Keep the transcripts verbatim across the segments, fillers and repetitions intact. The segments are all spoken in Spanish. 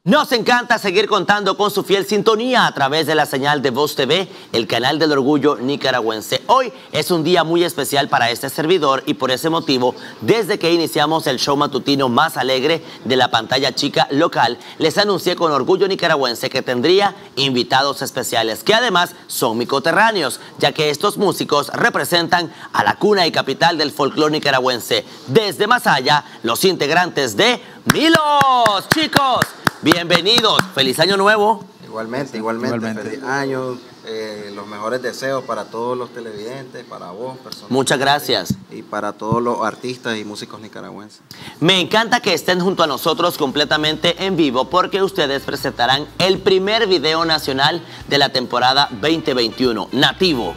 Nos encanta seguir contando con su fiel sintonía a través de la señal de Voz T V, el canal del orgullo nicaragüense. Hoy es un día muy especial para este servidor y por ese motivo, desde que iniciamos el show matutino más alegre de la pantalla chica local, les anuncié con orgullo nicaragüense que tendría invitados especiales, que además son mis coterráneos, ya que estos músicos representan a la cuna y capital del folclore nicaragüense. Desde Masaya, los integrantes de Milos. Chicos, bienvenidos. Feliz año nuevo. Igualmente, igualmente, igualmente. Feliz año, eh, los mejores deseos para todos los televidentes, para vos, personas. Muchas gracias. Y para todos los artistas y músicos nicaragüenses. Me encanta que estén junto a nosotros completamente en vivo porque ustedes presentarán el primer video nacional de la temporada veinte veintiuno, Nativo.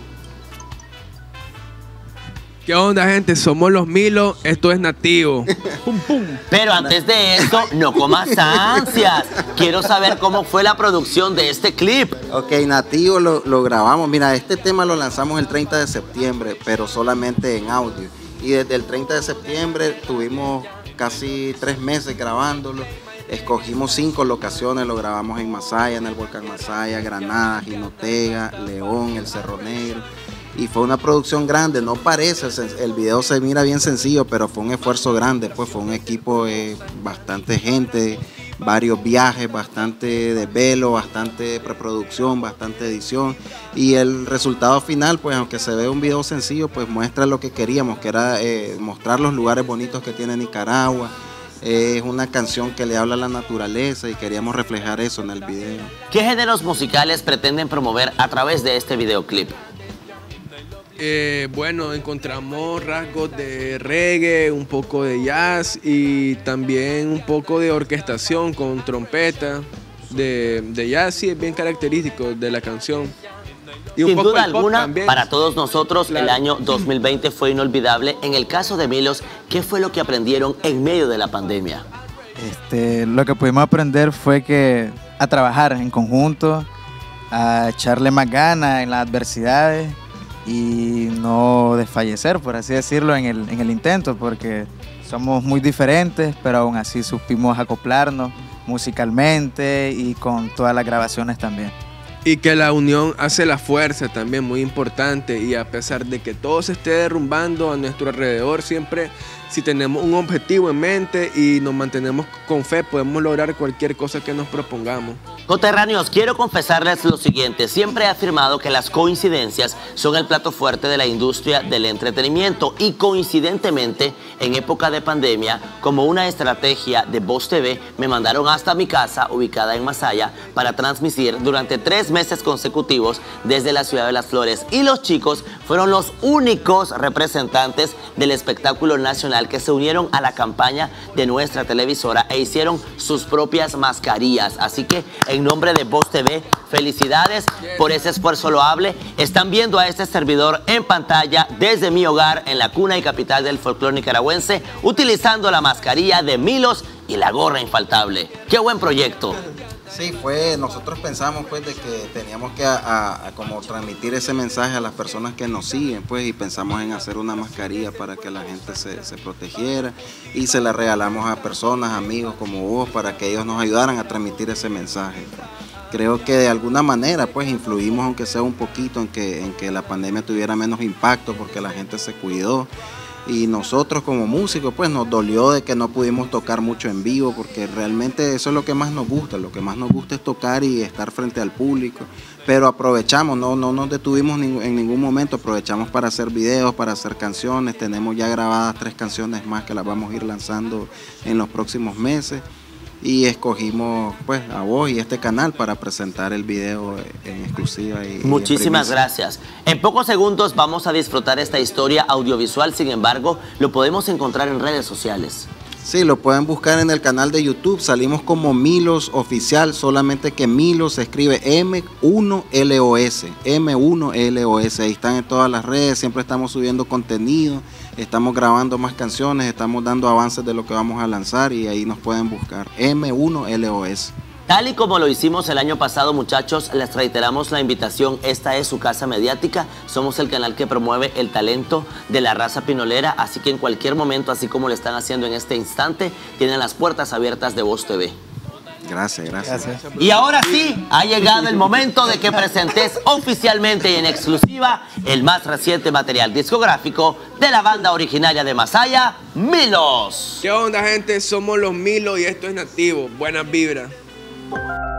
¿Qué onda, gente? Somos los Milos, esto es Nativo. Pum, pum. Pero antes de esto, no comas ansias. Quiero saber cómo fue la producción de este clip. Ok, Nativo lo, lo grabamos. Mira, este tema lo lanzamos el treinta de septiembre, pero solamente en audio. Y desde el treinta de septiembre tuvimos casi tres meses grabándolo. Escogimos cinco locaciones, lo grabamos en Masaya, en el volcán Masaya, Granada, Jinotega, León, el Cerro Negro. Y fue una producción grande, no parece, el video se mira bien sencillo, pero fue un esfuerzo grande, pues fue un equipo, eh, bastante gente, varios viajes, bastante desvelo, bastante preproducción, bastante edición. Y el resultado final, pues aunque se ve un video sencillo, pues muestra lo que queríamos, que era eh, mostrar los lugares bonitos que tiene Nicaragua. Eh, es una canción que le habla a la naturaleza y queríamos reflejar eso en el video. ¿Qué géneros musicales pretenden promover a través de este videoclip? Eh, bueno, encontramos rasgos de reggae, un poco de jazz y también un poco de orquestación con trompeta de, de jazz, sí, es bien característico de la canción. Y un Sin poco duda el pop alguna, también. para todos nosotros, Claro. el año dos mil veinte fue inolvidable. En el caso de Milos, ¿qué fue lo que aprendieron en medio de la pandemia? Este, lo que pudimos aprender fue que a trabajar en conjunto, a echarle más ganas en las adversidades y no desfallecer, por así decirlo, en el, en el intento, porque somos muy diferentes, pero aún así supimos acoplarnos musicalmente y con todas las grabaciones también. Y que la unión hace la fuerza también, muy importante. Y a pesar de que todo se esté derrumbando a nuestro alrededor, siempre si tenemos un objetivo en mente y nos mantenemos con fe, podemos lograr cualquier cosa que nos propongamos. Coterráneos, quiero confesarles lo siguiente. Siempre he afirmado que las coincidencias son el plato fuerte de la industria del entretenimiento y coincidentemente, en época de pandemia, como una estrategia de Voz T V, me mandaron hasta mi casa, ubicada en Masaya, para transmitir durante tres meses consecutivos desde la ciudad de Las Flores. Y los chicos fueron los únicos representantes del espectáculo nacional que se unieron a la campaña de nuestra televisora e hicieron sus propias mascarillas. Así que en nombre de Voz T V, felicidades por ese esfuerzo loable. Están viendo a este servidor en pantalla desde mi hogar en la cuna y capital del folclore nicaragüense, utilizando la mascarilla de Milos y la gorra infaltable. ¡Qué buen proyecto! Sí, fue, nosotros pensamos pues de que teníamos que a, a, a como transmitir ese mensaje a las personas que nos siguen, pues, y pensamos en hacer una mascarilla para que la gente se, se protegiera y se la regalamos a personas, amigos como vos, para que ellos nos ayudaran a transmitir ese mensaje. Creo que de alguna manera pues influimos, aunque sea un poquito, en que, en que la pandemia tuviera menos impacto porque la gente se cuidó. Y nosotros como músicos pues nos dolió de que no pudimos tocar mucho en vivo, porque realmente eso es lo que más nos gusta, lo que más nos gusta es tocar y estar frente al público, pero aprovechamos, no, no nos detuvimos en ningún momento, aprovechamos para hacer videos, para hacer canciones, tenemos ya grabadas tres canciones más que las vamos a ir lanzando en los próximos meses. Y escogimos pues a vos y este canal para presentar el video en exclusiva. Y, Muchísimas y en gracias. En pocos segundos vamos a disfrutar esta historia audiovisual, sin embargo, lo podemos encontrar en redes sociales. Sí, lo pueden buscar en el canal de YouTube, salimos como Milos Oficial, solamente que Milos se escribe M uno L O S, M uno L O S, ahí están en todas las redes, siempre estamos subiendo contenido, estamos grabando más canciones, estamos dando avances de lo que vamos a lanzar y ahí nos pueden buscar, M uno L O S. Tal y como lo hicimos el año pasado, muchachos, les reiteramos la invitación. Esta es su casa mediática. Somos el canal que promueve el talento de la raza pinolera, así que en cualquier momento, así como lo están haciendo en este instante, tienen las puertas abiertas de Voz T V. Gracias, gracias. Gracias. Y ahora sí, ha llegado el momento de que presentes oficialmente y en exclusiva el más reciente material discográfico de la banda originaria de Masaya, Milos. ¿Qué onda, gente? Somos los Milos y esto es Nativo. Buenas vibras.